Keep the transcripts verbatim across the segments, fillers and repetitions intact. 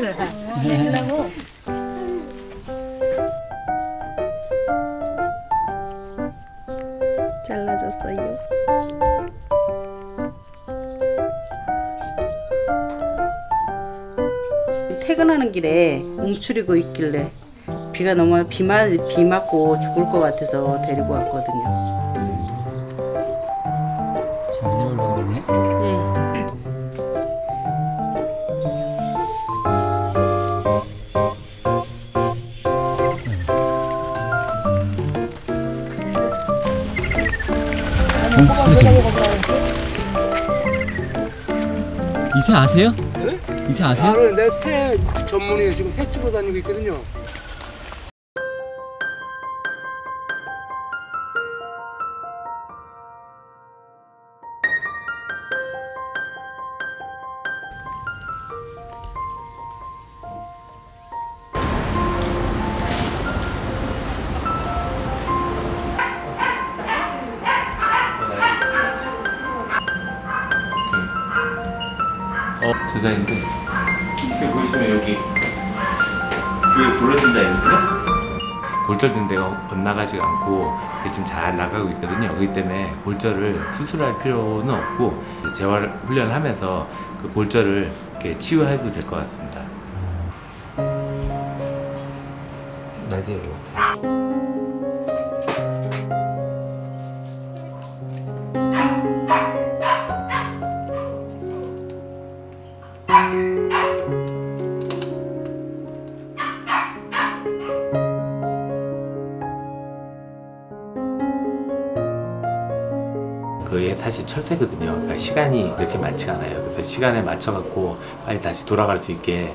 그래. 내려고. 잘라졌어요. 퇴근하는 길에 움츠리고 있길래 비가 너무 비, 마, 비 맞고 죽을 것 같아서 데리고 왔거든요. 장염을 먹네. 네. 이 새 아세요? 네? 이 새 아세요? 나는 내 새 전문이에요. 지금 새 주로 다니고 있거든요. 어, 두산인데 지금 보시면 여기 여기 부러진 자 있는데요? 골절된 데가 엇나가지가 않고 이게 지금 잘 나가고 있거든요. 그렇기 때문에 골절을 수술할 필요는 없고 재활 훈련을 하면서 그 골절을 이렇게 치유해도 될 것 같습니다. 맞아요. 그게 사실 철새거든요. 그러니까 시간이 그렇게 많지가 않아요. 그래서 시간에 맞춰갖고 빨리 다시 돌아갈 수 있게.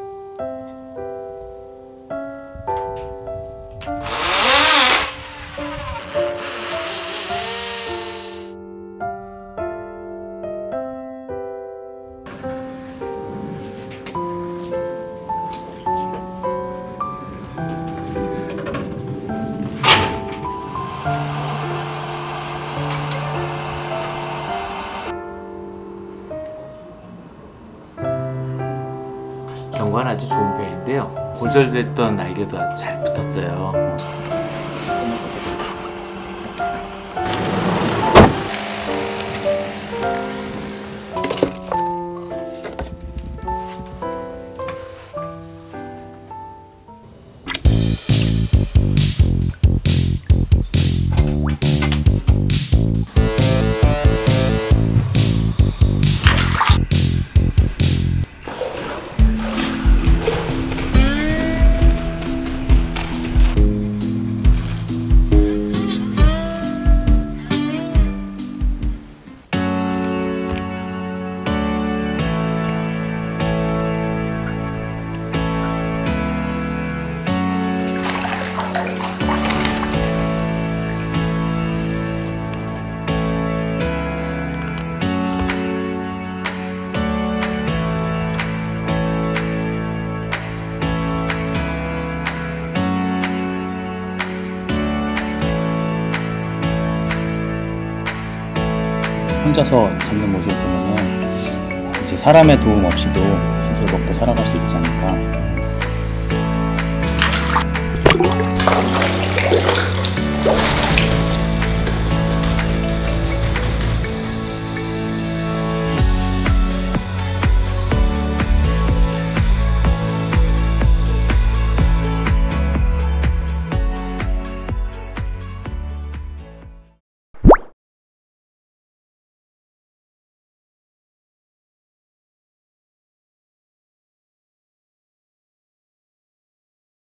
경과는 아주 좋은 편인데요. 골절됐던 날개도 아주 잘 붙었어요. 혼자서 잡는 모습을 보면은 이제 사람의 도움 없이도 씻을 먹고 살아갈 수 있지 않을까.